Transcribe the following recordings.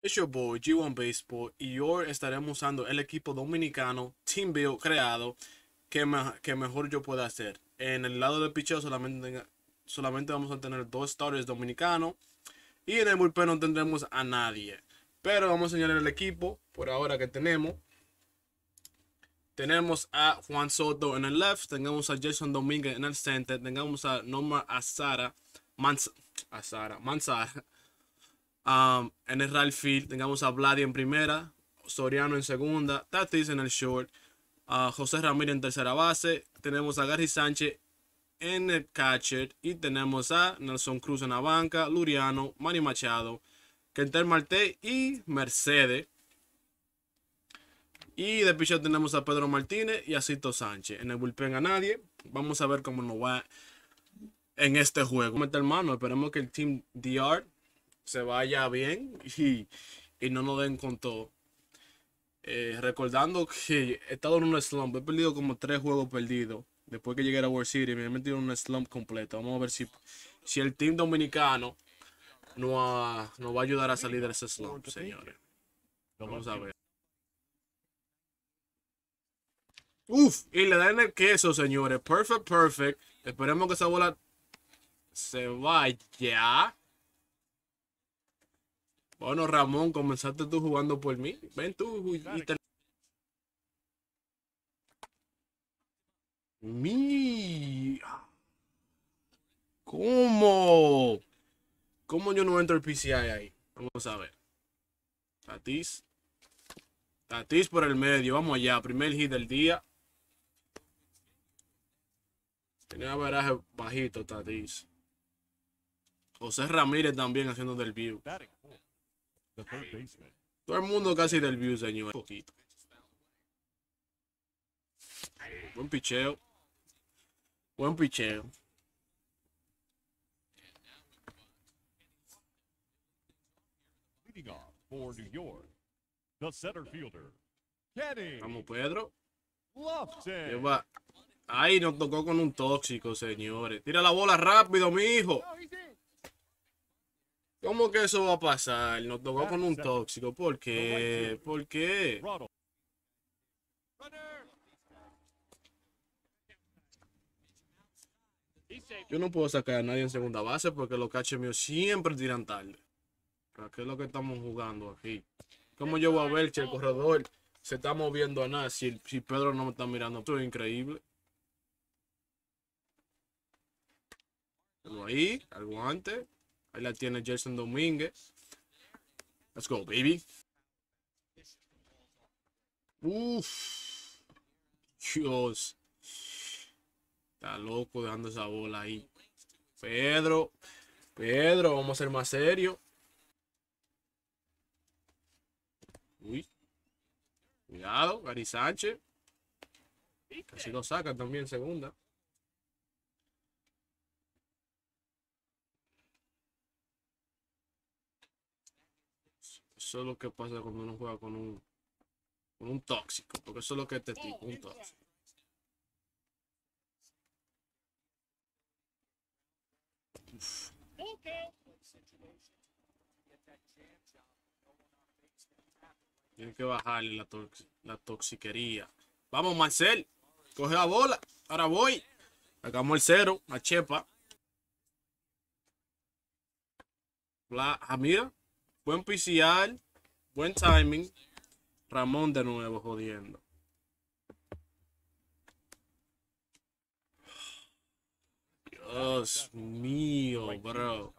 It's your boy G1 Baseball y hoy estaremos usando el equipo dominicano Team Build creado que mejor yo pueda hacer. En el lado del picheo solamente vamos a tener dos starters dominicanos y en el bullpen no tendremos a nadie. Pero vamos a enseñar el equipo por ahora que tenemos. Tenemos a Juan Soto en el left, tengamos a Jason Domínguez en el center, tengamos a Nomar Manzara. En el right field tengamos a Vladi en primera, Soriano en segunda, Tatis en el short, José Ramírez en tercera base, tenemos a Gary Sánchez en el catcher y tenemos a Nelson Cruz en la banca, Luriano, Manny Machado, Kenter Marte y Mercedes. Y de pitcher tenemos a Pedro Martínez y a Cito Sánchez. En el bullpen a nadie. Vamos a ver cómo nos va en este juego. Meter mano, esperemos que el Team DR se vaya bien y no nos den con todo. Recordando que he estado en un slump. He perdido como 3 juegos perdidos. Después que llegué a World Series me he metido en un slump completo. Vamos a ver si el Team Dominicano nos va a ayudar a salir de ese slump, señores. Vamos a ver. Uf, y le dan el queso, señores. Perfect. Esperemos que esa bola se vaya. Bueno, Ramón, comenzaste tú jugando por mí. Ven tú y ¿Cómo? ¿Cómo yo no entro el PCI ahí? Vamos a ver. Tatis por el medio. Vamos allá. Primer hit del día. Tenía veraje bajito, Tatis. José Ramírez también haciendo del view. Todo el mundo casi del view, señor. Un poquito. Buen picheo. Leading off for New York, the center fielder, Kenny Vamos, Pedro. Lofton. Ahí nos tocó con un tóxico, señores. Tira la bola rápido, mi hijo. ¿Cómo que eso va a pasar? Nos tocó con un tóxico. ¿Por qué? ¿Por qué? Yo no puedo sacar a nadie en segunda base porque los catchers míos siempre tiran tarde. ¿Para qué es lo que estamos jugando aquí? ¿Cómo yo voy a ver si el corredor se está moviendo a nada? Si Pedro no me está mirando. Esto es increíble. Ahí, al guante. Ahí la tiene Jason Domínguez. Let's go, baby. Uff. Dios. Está loco dejando esa bola ahí. Pedro, vamos a ser más serios. Uy. Cuidado, Gary Sánchez. Casi lo sacan también en segunda. Eso es lo que pasa cuando uno juega con un tóxico. Porque eso es lo que te tipo, un tóxico. Uf. Tienen que bajarle la toxiquería. Vamos, Marcel. Coge la bola. Ahora voy. Sacamos el 0. A Chepa. Mira. Buen PCR. Buen timing. Ramón de nuevo jodiendo. Dios mío, bro.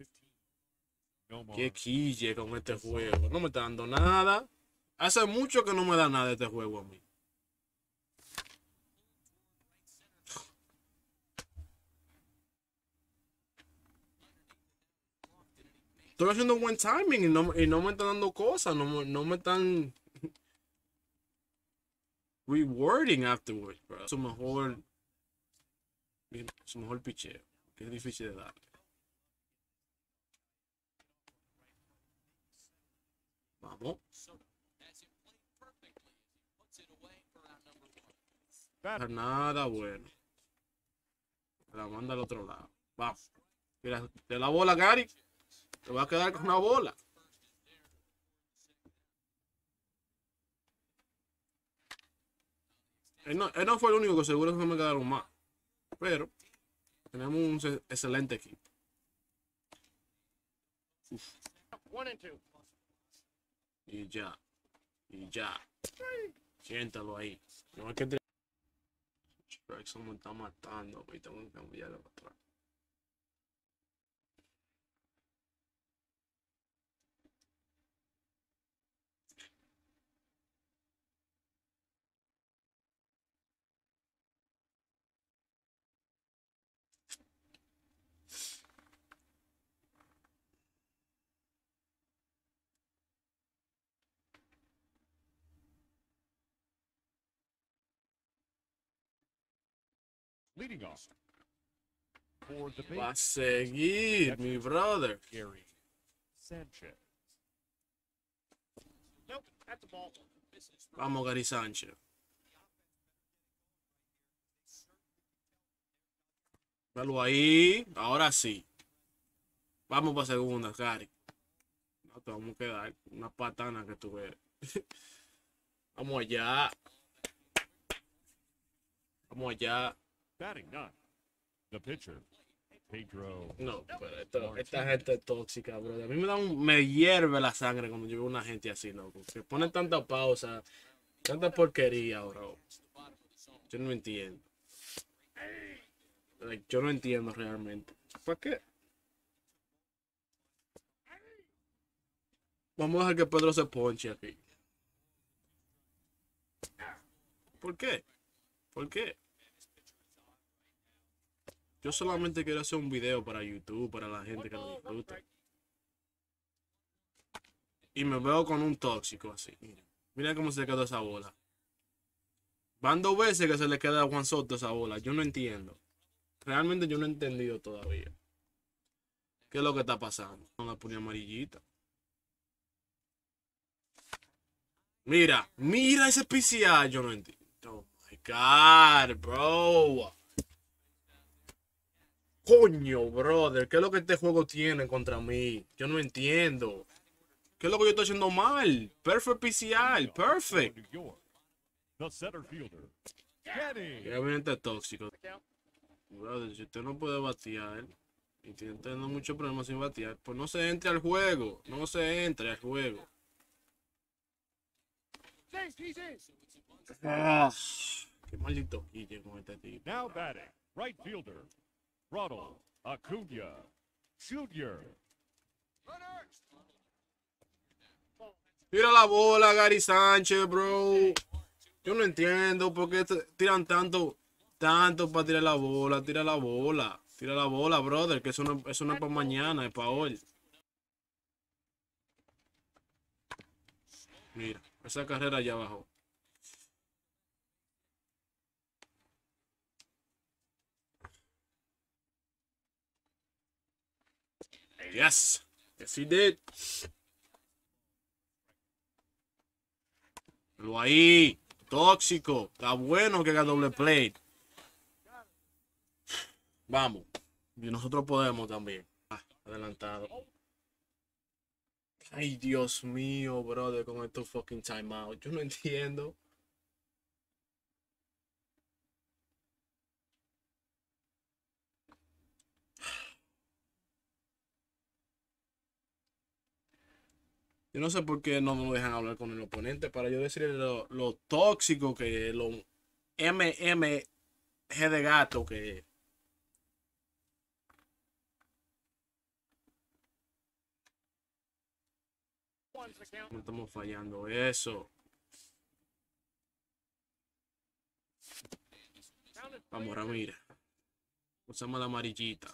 Qué quille con este juego. No me está dando nada. Hace mucho que no me da nada este juego a mí. Estoy haciendo un buen timing y no me están dando cosas. No me están rewarding afterwards, bro. Su mejor picheo. Que es difícil de darle. Vamos. Nada bueno. La manda al otro lado. Vamos. Mira, de la bola, Gary. Te va a quedar con una bola. Él no fue el único que seguro que me quedaron más. Pero tenemos un excelente equipo. Uf. Y ya. Y ya. Siéntalo ahí. No es que Jackson me está matando. Y tengo que cambiarlo para atrás. Leading off for the Va a base, seguir, mi brother. Gary Sanchez. Vamos, Gary Sánchez. Velo ahí. Ahora sí. Vamos para segunda, Gary. No te vamos a quedar. Una patana que tú eres. Vamos allá. Vamos allá. Batting nine, the pitcher, Pedro. No, pero esta gente es tóxica, brother. A mí me hierve la sangre cuando yo veo una gente así, loco. Que pone tanta pausa, tanta porquería, bro. Yo no entiendo. Like, yo no entiendo realmente. ¿Para qué? Vamos a dejar que Pedro se ponche aquí. ¿Por qué? ¿Por qué? Yo solamente quiero hacer un video para YouTube, para la gente que lo disfruta. Y me veo con un tóxico así. Mira, mira cómo se le quedó esa bola. Van 2 veces que se le queda a Juan Soto esa bola. Yo no entiendo. Realmente yo no he entendido todavía. ¿Qué es lo que está pasando? No la ponía amarillita. Mira, mira ese PCI. Yo no entiendo. Oh my God, bro. Coño, brother. ¿Qué es lo que este juego tiene contra mí? Yo no entiendo. ¿Qué es lo que yo estoy haciendo mal? Perfect PCI. Perfect. New York, the center fielder, Kenny. Que obviamente es tóxico. Brother, si usted no puede batear y tiene teniendo muchos problemas sin batear, pues no se entre al juego. No se entre al juego. Ah, qué maldito guille con este tipo. Now batting, right fielder, Ronald Acuna Jr. Tira la bola, Gary Sánchez, bro. Yo no entiendo por qué tiran tanto para tirar la bola. Tira la bola. Tira la bola, brother. Que eso no es para mañana, es para hoy. Mira, esa carrera ya bajó. Yes. Yes, he did. Lo ahí. Tóxico. Está bueno que haga doble play. Vamos. Y nosotros podemos también. Ah, adelantado. Ay, Dios mío, brother, con estos fucking timeout. Yo no entiendo. Yo no sé por qué no me dejan hablar con el oponente para yo decirle lo tóxico que es, lo MMG de gato que es. No estamos fallando eso. Vamos, Ramírez. Usamos la amarillita.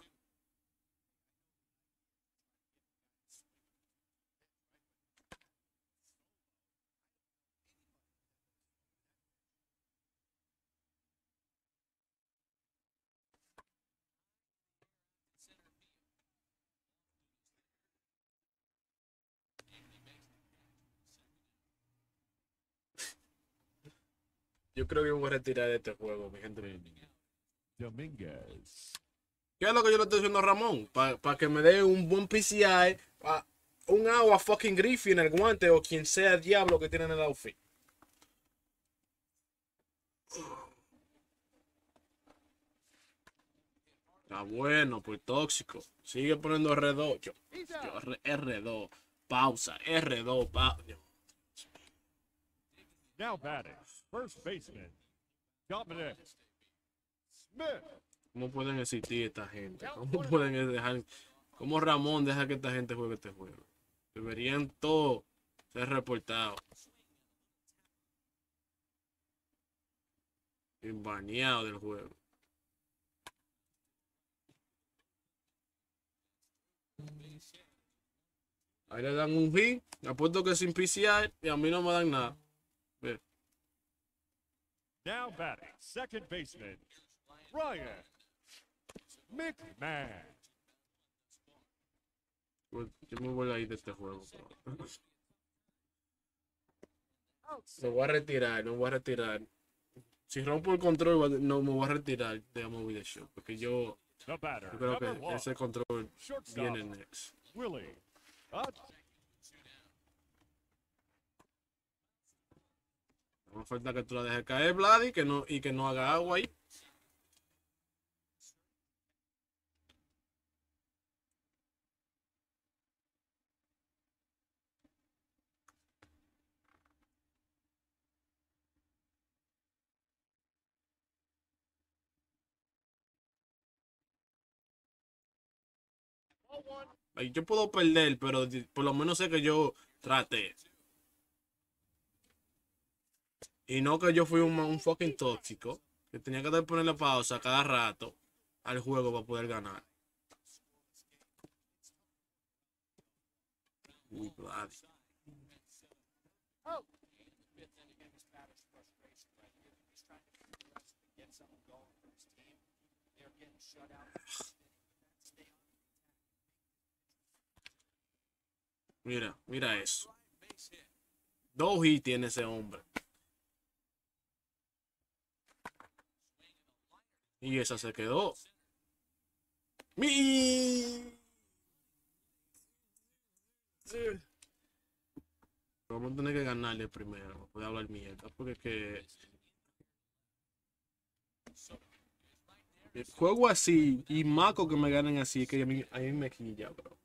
Yo creo que me voy a retirar de este juego, mi gente. Dominguez. ¿Qué es lo que yo le estoy diciendo a Ramón? Para que me dé un buen PCI, un agua fucking Griffin en el guante o quien sea el diablo que tiene en el outfit. Está bueno, pues tóxico. Sigue poniendo R2. Yo R2. Pausa. R2. Now batting, first baseman, Dominic Smith. ¿Cómo pueden existir esta gente? ¿Cómo pueden dejar? ¿Cómo Ramón deja que esta gente juegue este juego? Deberían todos ser reportados. Y baneados del juego. Ahí le dan un hit. Apuesto que sin PCI y a mí no me dan nada. Ve. Now batting, second baseman, Ryan McMahon. Pues, yo me voy a ir de este juego. Me voy a retirar, no voy a retirar. Si rompo el control, no me voy a retirar de MLB The Show. Porque yo The batter, creo number que one, ese control shortstop, viene next. Willie. No falta que tú la dejes caer, Vladi, y que no haga agua ahí. Ay, yo puedo perder, pero por lo menos sé que yo traté. Y no que yo fui un fucking tóxico. Que tenía que ponerle pausa cada rato al juego para poder ganar. Uy, Vladi. Mira, mira eso. 2 hits tiene ese hombre. Y esa se quedó. ¡Mi! Sí. Vamos a tener que ganarle primero. Voy a hablar mierda. Porque es que el juego así y maco que me ganen así, que a mí me quilla, bro.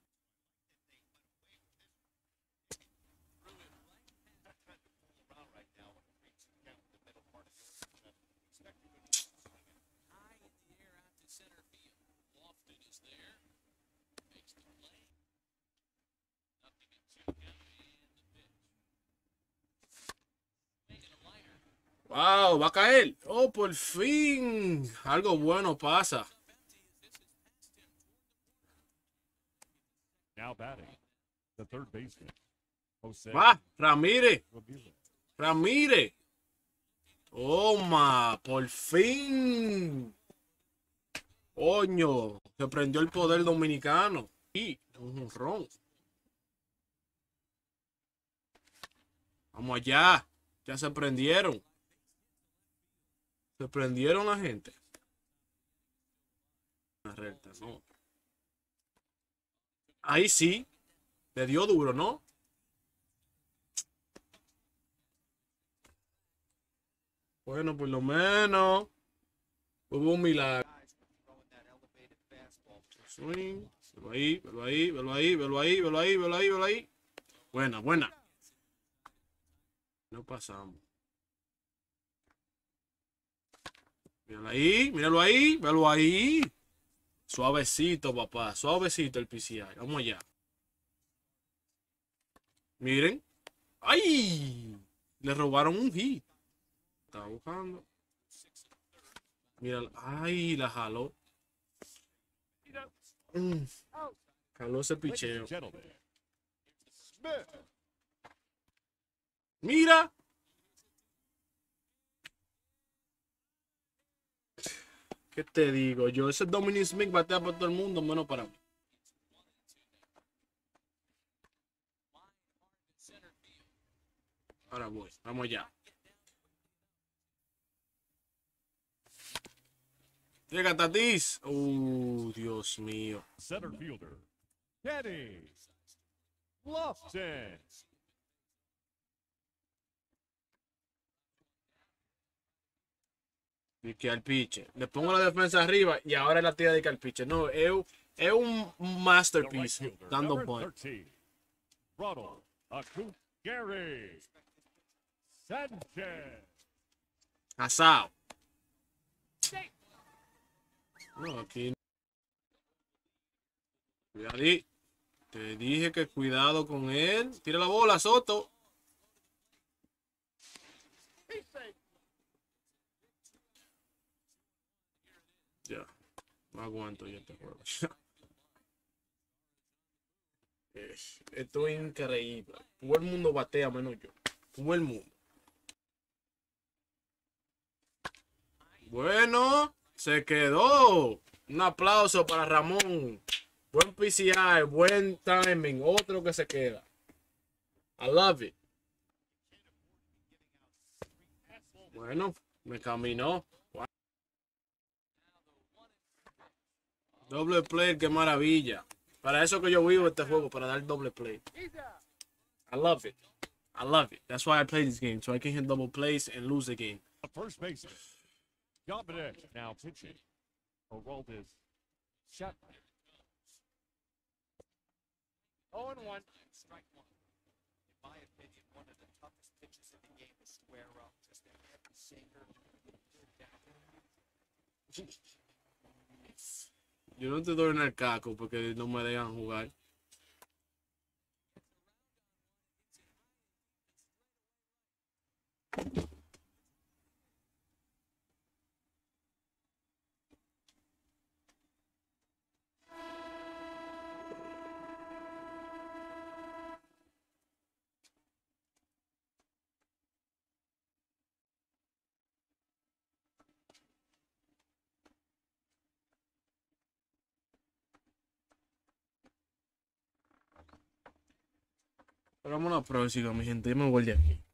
Wow, va a caer. Oh, por fin. Algo bueno pasa. Now batting, the third baseman, Jose Va, Ramírez. Ramirez. Ramírez. Toma, por fin. Coño, se prendió el poder dominicano. Y un ron. Vamos allá. Ya se prendieron. Se prendieron la gente. Una recta, no. Ahí sí. Le dio duro, ¿no? Bueno, por lo menos hubo un milagro. Swing. Velo ahí, velo ahí, velo ahí, velo ahí, velo ahí, velo ahí, velo ahí. Buena, buena. No pasamos. Míralo ahí, míralo ahí, velo ahí. Suavecito, papá, suavecito el PCI. Vamos allá. Miren. ¡Ay! Le robaron un hit. Estaba buscando. Mira, ay, la jaló. Jaló ese Ladies picheo. and gentlemen, Smith. Mira. ¿Qué te digo yo? Ese Dominic Smith batea para todo el mundo, menos para mí. Ahora voy. Vamos allá. Llega Tatis. Dios mío. Center fielder, Kenny Lofton. Y que al pitcher. Le pongo la defensa arriba y ahora la tira de que al pitcher. No, es un The right masterpiece fielder, dando number point. 13, Ronald Acuna Gary Sanchez. Asado. No, aquí. Cuidadí. Te dije que cuidado con él. Tira la bola, Soto. Ya. No aguanto ya este juego. Esto es increíble. Todo el mundo batea menos yo. Todo el mundo. Bueno, se quedó. Un aplauso para Ramón. Buen PCI, buen timing. Otro que se queda. I love it. Bueno, me caminó. Doble play, qué maravilla. Para eso que yo vivo este juego, para dar doble play. I love it. I love it. That's why I play this game, so I can hit double plays and lose the game. The first baseman, Dominic, now pitching. Oraldis Chapman. 0-1. Strike one. In my opinion, one of the toughest pitches in the game to square up. Just a heavy sinker. Yo no te doy en el caco porque no me dejan jugar. Hagamos la próxima, mi gente. Yo me voy de aquí.